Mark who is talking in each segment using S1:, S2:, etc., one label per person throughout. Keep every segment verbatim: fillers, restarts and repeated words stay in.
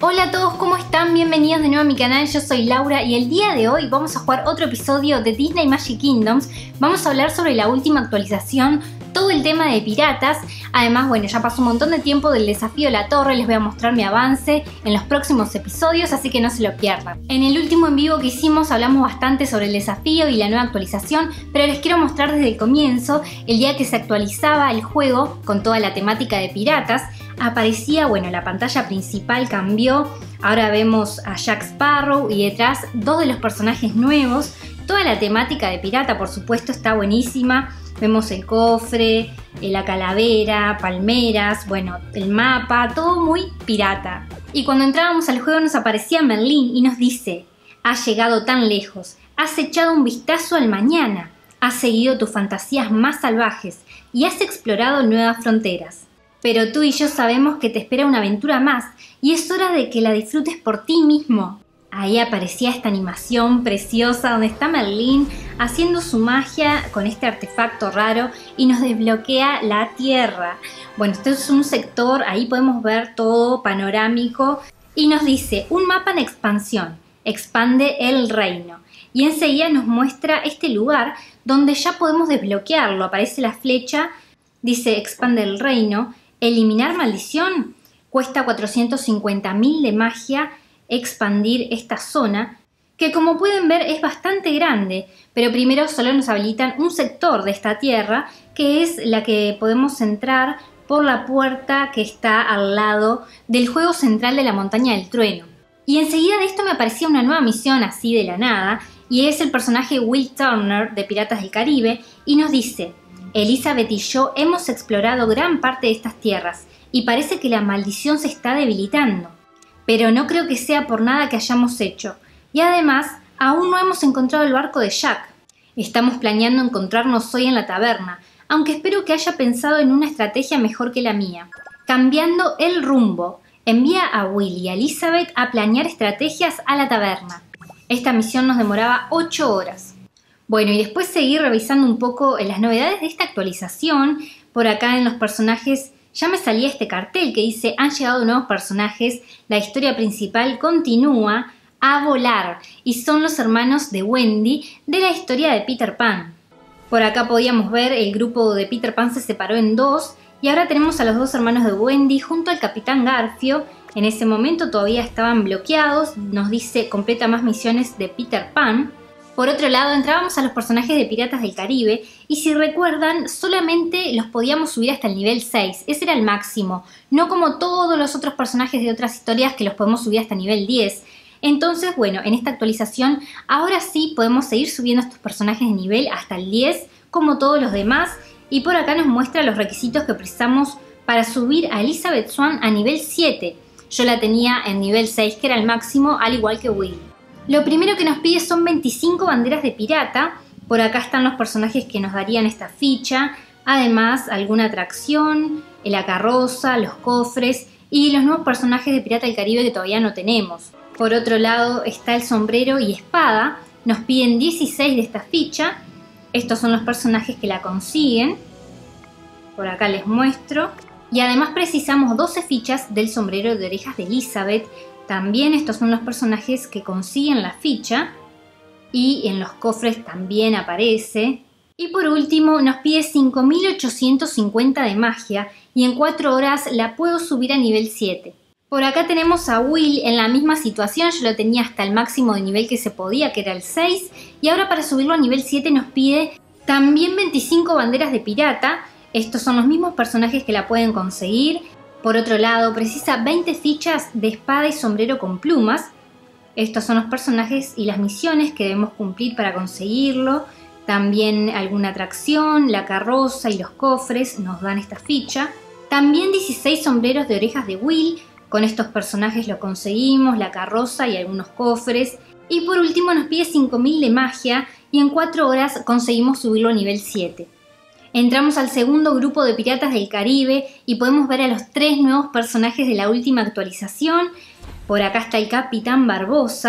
S1: Hola a todos, ¿cómo están? Bienvenidos de nuevo a mi canal, yo soy Laura y el día de hoy vamos a jugar otro episodio de Disney Magic Kingdoms. Vamos a hablar sobre la última actualización, todo el tema de piratas. Además, bueno, ya pasó un montón de tiempo del desafío de la torre, les voy a mostrar mi avance en los próximos episodios, así que no se lo pierdan. En el último en vivo que hicimos hablamos bastante sobre el desafío y la nueva actualización, pero les quiero mostrar desde el comienzo, el día que se actualizaba el juego con toda la temática de piratas. Aparecía, bueno, la pantalla principal cambió, ahora vemos a Jack Sparrow y detrás dos de los personajes nuevos. Toda la temática de pirata, por supuesto, está buenísima. Vemos el cofre, la calavera, palmeras, bueno, el mapa, todo muy pirata. Y cuando entrábamos al juego nos aparecía Merlín y nos dice: has llegado tan lejos, has echado un vistazo al mañana, has seguido tus fantasías más salvajes y has explorado nuevas fronteras. Pero tú y yo sabemos que te espera una aventura más y es hora de que la disfrutes por ti mismo. Ahí aparecía esta animación preciosa donde está Merlín haciendo su magia con este artefacto raro y nos desbloquea la tierra. Bueno, este es un sector, ahí podemos ver todo panorámico y nos dice: un mapa en expansión, expande el reino. Y enseguida nos muestra este lugar donde ya podemos desbloquearlo. Aparece la flecha, dice expande el reino. Eliminar maldición, cuesta cuatrocientos cincuenta mil de magia expandir esta zona, que como pueden ver es bastante grande, pero primero solo nos habilitan un sector de esta tierra, que es la que podemos entrar por la puerta que está al lado del juego central de la Montaña del Trueno. Y enseguida de esto me aparecía una nueva misión así de la nada, y es el personaje Will Turner de Piratas del Caribe, y nos dice: Elizabeth y yo hemos explorado gran parte de estas tierras y parece que la maldición se está debilitando. Pero no creo que sea por nada que hayamos hecho. Y además, aún no hemos encontrado el barco de Jack. Estamos planeando encontrarnos hoy en la taberna, aunque espero que haya pensado en una estrategia mejor que la mía. Cambiando el rumbo, envía a Will y a Elizabeth a planear estrategias a la taberna. Esta misión nos demoraba ocho horas. Bueno, y después seguir revisando un poco las novedades de esta actualización. Por acá en los personajes ya me salía este cartel que dice: han llegado nuevos personajes, la historia principal continúa a volar. Y son los hermanos de Wendy de la historia de Peter Pan. Por acá podíamos ver el grupo de Peter Pan se separó en dos y ahora tenemos a los dos hermanos de Wendy junto al Capitán Garfio. En ese momento todavía estaban bloqueados, nos dice completa más misiones de Peter Pan. Por otro lado, entrábamos a los personajes de Piratas del Caribe y si recuerdan, solamente los podíamos subir hasta el nivel seis. Ese era el máximo, no como todos los otros personajes de otras historias que los podemos subir hasta nivel diez. Entonces, bueno, en esta actualización, ahora sí podemos seguir subiendo estos personajes de nivel hasta el diez, como todos los demás. Y por acá nos muestra los requisitos que precisamos para subir a Elizabeth Swann a nivel siete. Yo la tenía en nivel seis, que era el máximo, al igual que Will. Lo primero que nos pide son veinticinco banderas de pirata. Por acá están los personajes que nos darían esta ficha. Además, alguna atracción, la carroza, los cofres y los nuevos personajes de Pirata del Caribe que todavía no tenemos. Por otro lado está el sombrero y espada. Nos piden dieciséis de esta ficha. Estos son los personajes que la consiguen. Por acá les muestro. Y además precisamos doce fichas del sombrero de orejas de Elizabeth. También estos son los personajes que consiguen la ficha y en los cofres también aparece. Y por último nos pide cinco mil ochocientos cincuenta de magia y en cuatro horas la puedo subir a nivel siete. Por acá tenemos a Will en la misma situación, yo lo tenía hasta el máximo de nivel que se podía, que era el seis, y ahora para subirlo a nivel siete nos pide también veinticinco banderas de pirata. Estos son los mismos personajes que la pueden conseguir. Por otro lado, precisa veinte fichas de espada y sombrero con plumas. Estos son los personajes y las misiones que debemos cumplir para conseguirlo. También alguna atracción, la carroza y los cofres nos dan esta ficha. También dieciséis sombreros de orejas de Will. Con estos personajes lo conseguimos, la carroza y algunos cofres. Y por último nos pide cinco mil de magia y en cuatro horas conseguimos subirlo a nivel siete. Entramos al segundo grupo de Piratas del Caribe y podemos ver a los tres nuevos personajes de la última actualización. Por acá está el Capitán Barbosa,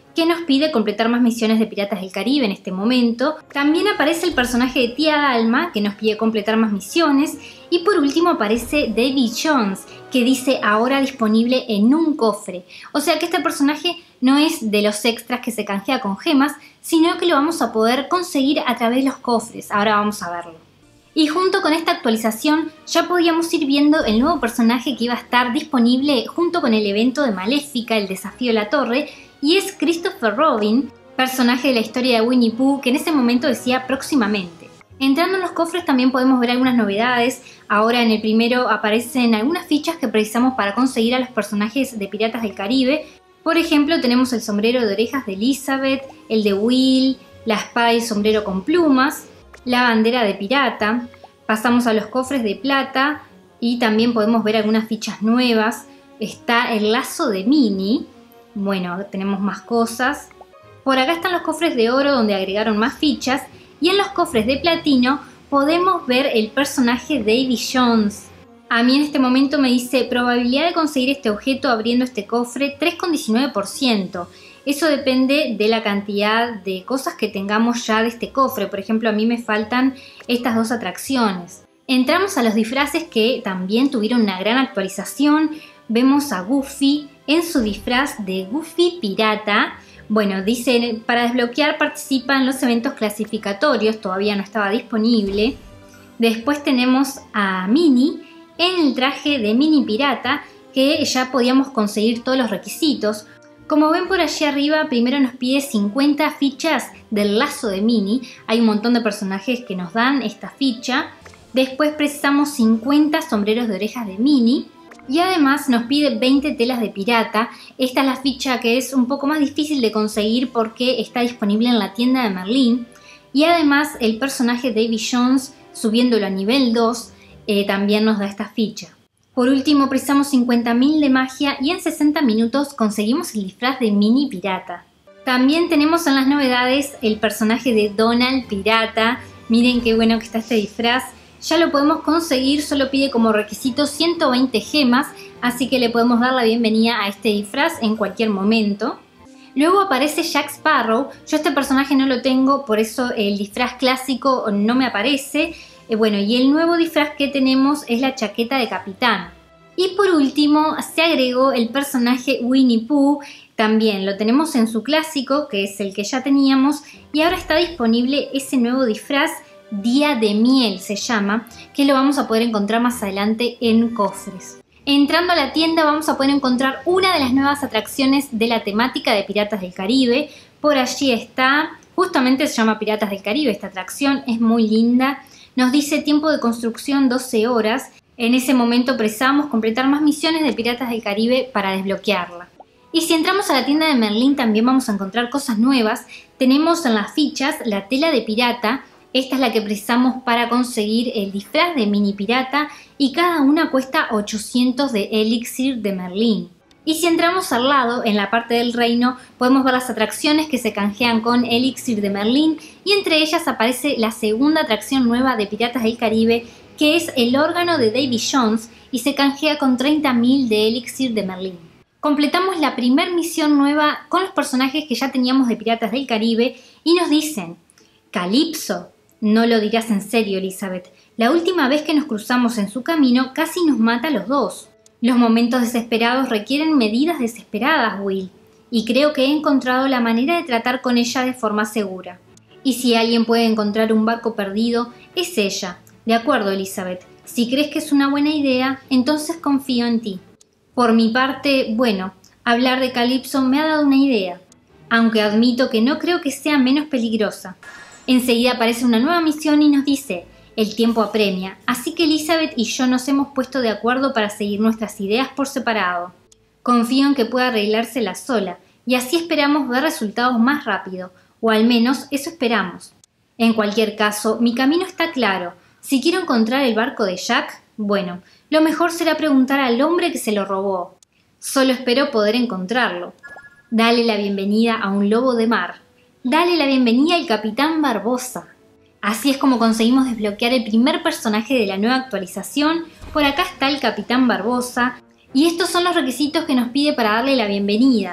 S1: que nos pide completar más misiones de Piratas del Caribe en este momento. También aparece el personaje de Tía Dalma, que nos pide completar más misiones. Y por último aparece Davy Jones, que dice ahora disponible en un cofre. O sea que este personaje no es de los extras que se canjea con gemas, sino que lo vamos a poder conseguir a través de los cofres. Ahora vamos a verlo. Y junto con esta actualización ya podíamos ir viendo el nuevo personaje que iba a estar disponible junto con el evento de Maléfica, el desafío de la torre, y es Christopher Robin, personaje de la historia de Winnie Pooh, que en ese momento decía próximamente. Entrando en los cofres también podemos ver algunas novedades. Ahora en el primero aparecen algunas fichas que precisamos para conseguir a los personajes de Piratas del Caribe. Por ejemplo, tenemos el sombrero de orejas de Elizabeth, el de Will, la espada y sombrero con plumas, la bandera de pirata. Pasamos a los cofres de plata y también podemos ver algunas fichas nuevas. Está el lazo de Minnie. Bueno, tenemos más cosas. Por acá están los cofres de oro donde agregaron más fichas. Y en los cofres de platino podemos ver el personaje Davy Jones. A mí en este momento me dice probabilidad de conseguir este objeto abriendo este cofre tres coma diecinueve por ciento. Eso depende de la cantidad de cosas que tengamos ya de este cofre. Por ejemplo, a mí me faltan estas dos atracciones. Entramos a los disfraces que también tuvieron una gran actualización. Vemos a Goofy en su disfraz de Goofy Pirata. Bueno, dice, para desbloquear participa en los eventos clasificatorios, todavía no estaba disponible. Después tenemos a Minnie en el traje de Minnie Pirata, que ya podíamos conseguir todos los requisitos. Como ven por allí arriba, primero nos pide cincuenta fichas del lazo de Minnie. Hay un montón de personajes que nos dan esta ficha. Después precisamos cincuenta sombreros de orejas de Minnie. Y además nos pide veinte telas de pirata. Esta es la ficha que es un poco más difícil de conseguir porque está disponible en la tienda de Merlín. Y además el personaje Davy Jones, subiéndolo a nivel dos, eh, también nos da esta ficha. Por último precisamos cincuenta mil de magia y en sesenta minutos conseguimos el disfraz de Minnie Pirata. También tenemos en las novedades el personaje de Donald Pirata. Miren qué bueno que está este disfraz. Ya lo podemos conseguir, solo pide como requisito ciento veinte gemas, así que le podemos dar la bienvenida a este disfraz en cualquier momento. Luego aparece Jack Sparrow. Yo este personaje no lo tengo, por eso el disfraz clásico no me aparece. Eh, bueno, y el nuevo disfraz que tenemos es la chaqueta de capitán. Y por último se agregó el personaje Winnie Pooh. También lo tenemos en su clásico, que es el que ya teníamos, y ahora está disponible ese nuevo disfraz. Día de Miel se llama, que lo vamos a poder encontrar más adelante en cofres. Entrando a la tienda vamos a poder encontrar una de las nuevas atracciones de la temática de Piratas del Caribe. Por allí está, justamente se llama Piratas del Caribe esta atracción, es muy linda. Nos dice tiempo de construcción doce horas. En ese momento precisamos completar más misiones de Piratas del Caribe para desbloquearla. Y si entramos a la tienda de Merlín también vamos a encontrar cosas nuevas. Tenemos en las fichas la tela de pirata. Esta es la que precisamos para conseguir el disfraz de Minnie Pirata y cada una cuesta ochocientos de elixir de Merlín. Y si entramos al lado, en la parte del reino, podemos ver las atracciones que se canjean con elixir de Merlín y entre ellas aparece la segunda atracción nueva de Piratas del Caribe, que es el órgano de Davy Jones y se canjea con treinta mil de elixir de Merlín. Completamos la primera misión nueva con los personajes que ya teníamos de Piratas del Caribe y nos dicen: Calypso. No lo dirás en serio, Elizabeth. La última vez que nos cruzamos en su camino casi nos mata a los dos. Los momentos desesperados requieren medidas desesperadas, Will. Y creo que he encontrado la manera de tratar con ella de forma segura. Y si alguien puede encontrar un barco perdido, es ella. De acuerdo, Elizabeth. Si crees que es una buena idea, entonces confío en ti. Por mi parte, bueno, hablar de Calypso me ha dado una idea. Aunque admito que no creo que sea menos peligrosa. Enseguida aparece una nueva misión y nos dice: el tiempo apremia, así que Elizabeth y yo nos hemos puesto de acuerdo para seguir nuestras ideas por separado. Confío en que pueda arreglársela sola, y así esperamos ver resultados más rápido, o al menos eso esperamos. En cualquier caso, mi camino está claro. Si quiero encontrar el barco de Jack, bueno, lo mejor será preguntar al hombre que se lo robó. Solo espero poder encontrarlo. Dale la bienvenida a un lobo de mar. Dale la bienvenida al Capitán Barbosa. Así es como conseguimos desbloquear el primer personaje de la nueva actualización. Por acá está el Capitán Barbosa. Y estos son los requisitos que nos pide para darle la bienvenida.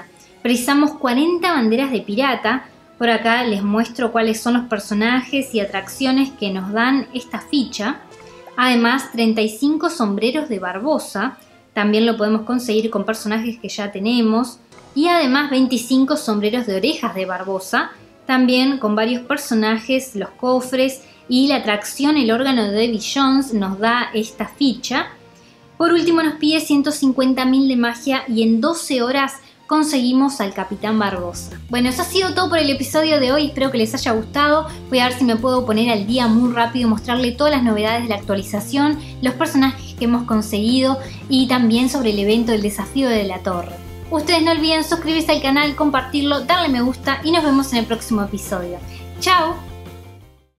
S1: Precisamos cuarenta banderas de pirata. Por acá les muestro cuáles son los personajes y atracciones que nos dan esta ficha. Además, treinta y cinco sombreros de Barbosa. También lo podemos conseguir con personajes que ya tenemos. Y además veinticinco sombreros de orejas de Barbosa. También con varios personajes, los cofres y la atracción, el órgano de Davy Jones nos da esta ficha. Por último nos pide ciento cincuenta mil de magia y en doce horas conseguimos al Capitán Barbosa. Bueno, eso ha sido todo por el episodio de hoy, espero que les haya gustado. Voy a ver si me puedo poner al día muy rápido, mostrarle todas las novedades de la actualización, los personajes que hemos conseguido y también sobre el evento del desafío de la torre. Ustedes no olviden suscribirse al canal, compartirlo, darle me gusta y nos vemos en el próximo episodio. ¡Chao!